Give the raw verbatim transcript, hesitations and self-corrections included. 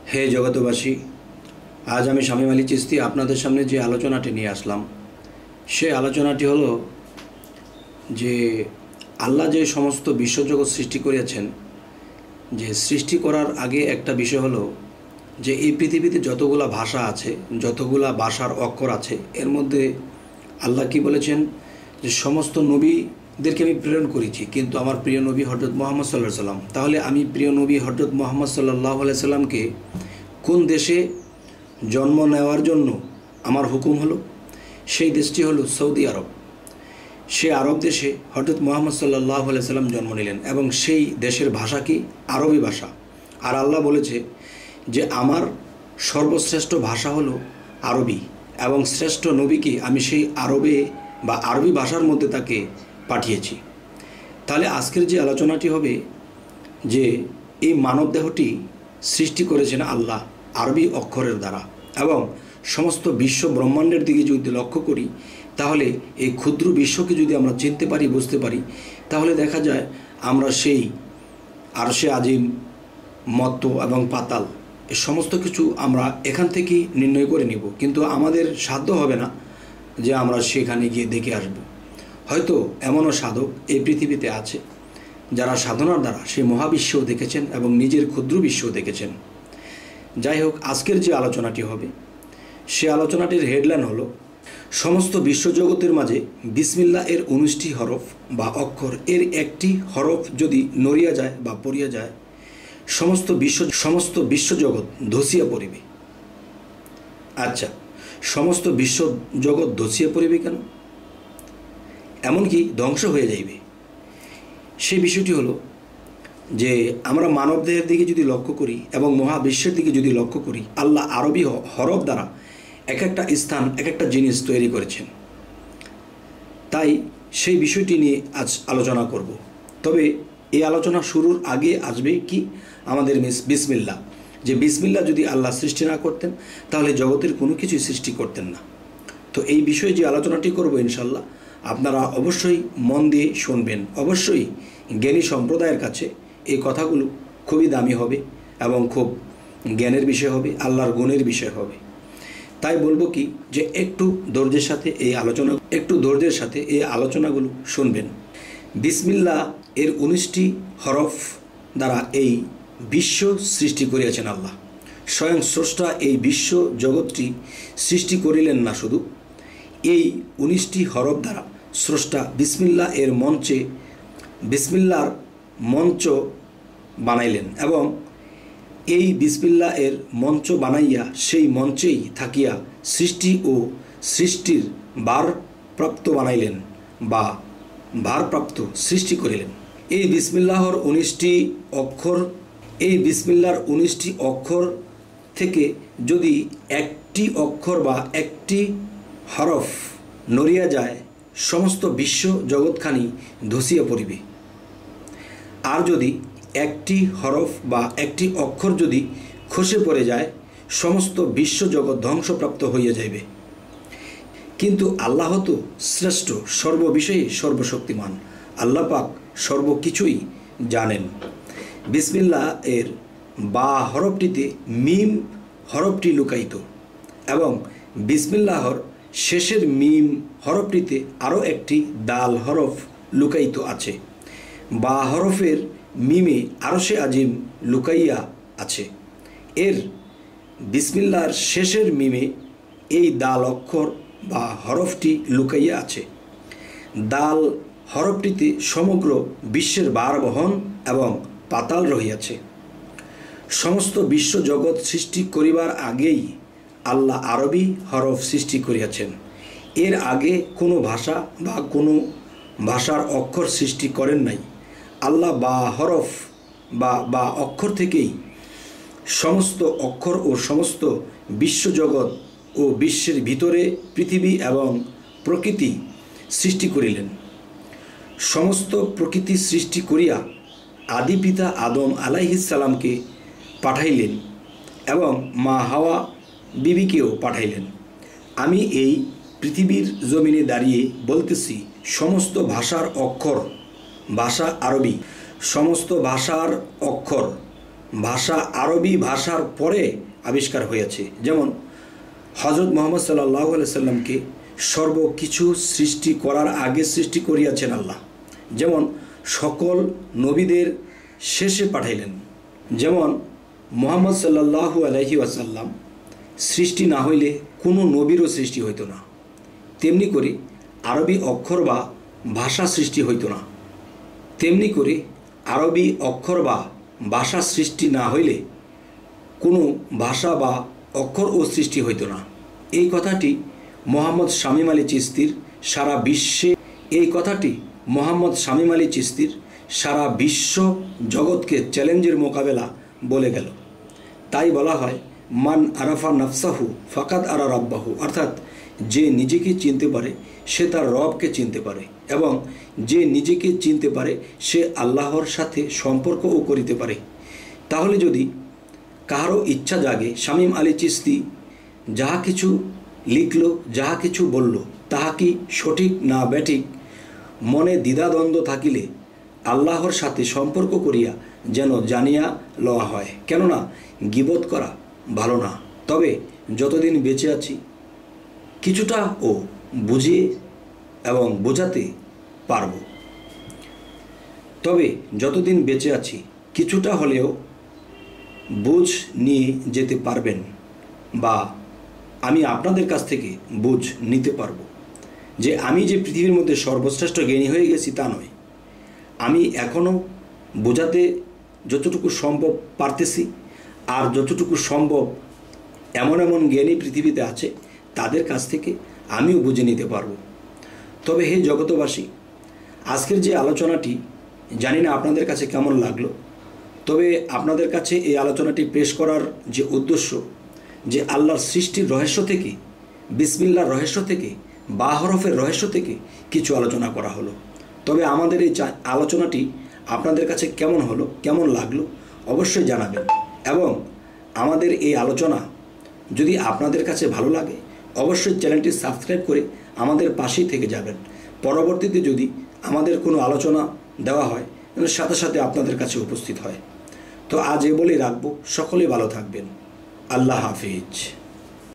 হে জগতবাসী, আজ আমি শামীম আলী চিশতি আপনাদের সামনে যে আলোচনাটি নিয়ে আসলাম সে আলোচনাটি হলো যে আল্লাহ যে সমস্ত বিশ্বজগৎ সৃষ্টি করেছেন, যে সৃষ্টি করার আগে একটা বিষয় হলো যে এই পৃথিবীতে যতগুলা ভাষা আছে, যতগুলা ভাষার অক্ষর আছে, এর মধ্যে আল্লাহ কি বলেছেন যে সমস্ত নবীদেরকে আমি প্রেরণ করেছি, কিন্তু আমার প্রিয় নবী হযরত মুহাম্মদ সাল্লাল্লাহু আলাইহি সাল্লাম। তাহলে আমি প্রিয় নবী হযরত মুহাম্মদ সাল্লাল্লাহু আলাইহি সাল্লামকে কোন দেশে জন্ম নেওয়ার জন্য আমার হুকুম হলো? সেই দেশটি হলো সৌদি আরব। সে আরব দেশে হযরত মুহাম্মদ সাল্লাল্লাহু আলাইহি সাল্লাম জন্ম নিলেন এবং সেই দেশের ভাষা কি? আরবি ভাষা। আর আল্লাহ বলেছে যে আমার সর্বশ্রেষ্ঠ ভাষা হলো আরবি এবং শ্রেষ্ঠ নবীকে আমি সেই আরবে বা আরবি ভাষার মধ্যে তাকে পাঠিয়েছি। তাহলে আজকের যে আলোচনাটি হবে যে এই মানবদেহটি সৃষ্টি করেছেন আল্লাহ আরবি অক্ষরের দ্বারা, এবং সমস্ত বিশ্ব ব্রহ্মাণ্ডের দিকে যদি লক্ষ্য করি তাহলে এই ক্ষুদ্র বিশ্বকে যদি আমরা চিনতে পারি, বুঝতে পারি, তাহলে দেখা যায় আমরা সেই আরশে আজিম, মত্ত এবং পাতাল এই সমস্ত কিছু আমরা এখান থেকেই নির্ণয় করে নিব। কিন্তু আমাদের সাধ্য হবে না যে আমরা সেখানে গিয়ে দেখে আসব। হয়তো এমনও সাধক এই পৃথিবীতে আছে যারা সাধনার দ্বারা সেই মহাবিশ্বও দেখেছেন এবং নিজের ক্ষুদ্র বিশ্বও দেখেছেন। যাই হোক, আজকের যে আলোচনাটি হবে সে আলোচনাটির হেডলাইন হলো সমস্ত বিশ্বজগতের মাঝে বিসমিল্লাহ এর উনিশটি হরফ বা অক্ষর, এর একটি হরফ যদি নড়িয়া যায় বা পড়িয়া যায় সমস্ত বিশ্ব সমস্ত বিশ্বজগৎ ধসিয়া পড়িবে। আচ্ছা, সমস্ত বিশ্ব জগৎ ধসিয়া পড়িবে কেন? এমনকি ধ্বংস হয়ে যাইবে। সেই বিষয়টি হলো যে আমরা মানবদেহের দিকে যদি লক্ষ্য করি এবং মহাবিশ্বের দিকে যদি লক্ষ্য করি, আল্লাহ আরবি হরফ দ্বারা এক একটা স্থান, এক একটা জিনিস তৈরি করেছেন। তাই সেই বিষয়টি নিয়ে আজ আলোচনা করব। তবে এই আলোচনা শুরুর আগে আসবে কি আমাদের বিসমিল্লাহ। যে বিসমিল্লাহ যদি আল্লাহ সৃষ্টি না করতেন তাহলে জগতের কোনো কিছুই সৃষ্টি করতেন না। তো এই বিষয়ে যে আলোচনাটি করব ইনশাল্লাহ আপনারা অবশ্যই মন দিয়ে শুনবেন। অবশ্যই জ্ঞানী সম্প্রদায়ের কাছে এই কথাগুলো খুবই দামি হবে এবং খুব জ্ঞানের বিষয় হবে, আল্লাহর গুণের বিষয় হবে। তাই বলবো কি যে একটু ধৈর্যের সাথে এই আলোচনা একটু ধৈর্যের সাথে এই আলোচনাগুলো শুনবেন। বিসমিল্লাহ এর উনিশটি হরফ দ্বারা এই বিশ্ব সৃষ্টি করিয়াছেন আল্লাহ। স্বয়ং স্রষ্টা এই বিশ্ব জগৎটি সৃষ্টি করিলেন না, শুধু এই উনিশটি হরফ দ্বারা স্রষ্টা বিসমিল্লাহ এর মঞ্চে বিসমিল্লাহর মঞ্চ বানাইলেন এবং এই বিসমিল্লাহ এর মঞ্চ বানাইয়া সেই মঞ্চেই থাকিয়া সৃষ্টি ও সৃষ্টির ভারপ্রাপ্ত বানাইলেন বা ভারপ্রাপ্ত সৃষ্টি করিলেন। এই বিসমিল্লাহর উনিশটি অক্ষর এই বিসমিল্লাহর উনিশটি অক্ষর থেকে যদি একটি অক্ষর বা একটি হরফ নড়িয়া যায় সমস্ত বিশ্ব জগৎখানি ধসিয়া পড়িবে। আর যদি একটি হরফ বা একটি অক্ষর যদি খসে পড়ে যায় সমস্ত বিশ্বজগৎ ধ্বংসপ্রাপ্ত হইয়া যাইবে। কিন্তু আল্লাহ তো শ্রেষ্ঠ, সর্ববিষয়ে সর্বশক্তিমান। আল্লাহ পাক সর্বকিছুই জানেন। বিসমিল্লাহ এর বা হরফটিতে মিম হরফটি লুকায়িত এবং বিসমিল্লাহর শেষের মিম হরফটিতে আরও একটি দাল হরফ লুকায়িত আছে। বা হরফের মিমে আরশে আজিম লুকাইয়া আছে। এর বিসমিল্লাহর শেষের মিমে এই দাল অক্ষর বা হরফটি লুকাইয়া আছে। দাল হরফটিতে সমগ্র বিশ্বের ভার বহন এবং পাতাল রহিয়াছে। সমস্ত বিশ্ব জগৎ সৃষ্টি করিবার আগেই আল্লাহ আরবি হরফ সৃষ্টি করিয়াছেন। এর আগে কোনো ভাষা বা কোনো ভাষার অক্ষর সৃষ্টি করেন নাই। আল্লাহ বা হরফ বা বা অক্ষর থেকেই সমস্ত অক্ষর ও সমস্ত বিশ্বজগৎ ও বিশ্বের ভিতরে পৃথিবী এবং প্রকৃতি সৃষ্টি করিলেন। সমস্ত প্রকৃতি সৃষ্টি করিয়া আদি পিতা আদম আলাইহিস সালামকে পাঠাইলেন এবং মা হাওয়া বিবিকেও পাঠাইলেন। আমি এই পৃথিবীর জমিনে দাঁড়িয়ে বলতেছি সমস্ত ভাষার অক্ষর, ভাষা আরবি, সমস্ত ভাষার অক্ষর ভাষা আরবি ভাষার পরে আবিষ্কার হয়েছে। যেমন হজরত মোহাম্মদ সাল্লাল্লাহু আলাইহি সাল্লামকে সর্বকিছু সৃষ্টি করার আগে সৃষ্টি করিয়াছেন আল্লাহ। যেমন সকল নবীদের শেষে পাঠাইলেন। যেমন মোহাম্মদ সাল্লাল্লাহু আলাইহি ওয়াসাল্লাম সৃষ্টি না হইলে কোনো নবীরও সৃষ্টি হইতো না, তেমনি করে আরবি অক্ষর বা ভাষা সৃষ্টি হইতো না। তেমনি করে আরবি অক্ষর বা ভাষা সৃষ্টি না হইলে কোনো ভাষা বা অক্ষর ও সৃষ্টি হইতো না। এই কথাটি মোহাম্মদ শামীম আলী চিশতির সারা বিশ্বে এই কথাটি মোহাম্মদ শামীম আলী চিশতির সারা বিশ্ব জগৎকে চ্যালেঞ্জের মোকাবেলা বলে গেল। তাই বলা হয় মান আরাফা নাফসাহু ফাকাদ আরা রাব্বাহু, অর্থাৎ যে নিজেকে চিনতে পারে সে তার রবকে চিনতে পারে, এবং যে নিজেকে চিনতে পারে সে আল্লাহর সাথে সম্পর্কও করিতে পারে। তাহলে যদি কারো ইচ্ছা জাগে শামীম আলী চিশতি যাহা কিছু লিখল, যাহা কিছু বলল, তাহা কি সঠিক না ব্যাঠিক, মনে দ্বিধাদ্বন্দ্ব থাকিলে আল্লাহর সাথে সম্পর্ক করিয়া যেন জানিয়া লওয়া হয়। কেননা গীবত করা ভালো না। তবে যতদিন বেঁচে আছি কিছুটা ও বুঝিয়ে এবং বোঝাতে পারব। তবে যতদিন বেঁচে আছি কিছুটা হলেও বুঝ নিয়ে যেতে পারবেন, বা আমি আপনাদের কাছ থেকে বুঝ নিতে পারবো। যে আমি যে পৃথিবীর মধ্যে সর্বশ্রেষ্ঠ জ্ঞানী হয়ে গেছি তা নয়, আমি এখনও বোঝাতে যতটুকু সম্ভব পারতেছি, আর যতটুকু সম্ভব এমন এমন জ্ঞানী পৃথিবীতে আছে তাদের কাছ থেকে আমিও বুঝে নিতে পারবো। তবে হে জগতবাসী, আজকের যে আলোচনাটি জানি না আপনাদের কাছে কেমন লাগলো, তবে আপনাদের কাছে এই আলোচনাটি পেশ করার যে উদ্দেশ্য, যে আল্লাহর সৃষ্টির রহস্য থেকে, বিসমিল্লাহর রহস্য থেকে, বা হরফের রহস্য থেকে কিছু আলোচনা করা হলো। তবে আমাদের এই আলোচনাটি আপনাদের কাছে কেমন হলো, কেমন লাগলো অবশ্যই জানাবেন, এবং আমাদের এই আলোচনা যদি আপনাদের কাছে ভালো লাগে অবশ্যই চ্যানেলটি সাবস্ক্রাইব করে আমাদের পাশেই থেকে যাবেন। পরবর্তীতে যদি আমাদের কোনো আলোচনা দেওয়া হয় সাথে সাথে আপনাদের কাছে উপস্থিত হয়। তো আজ এ বলেই রাখবো, সকলে ভালো থাকবেন। আল্লাহ হাফিজ।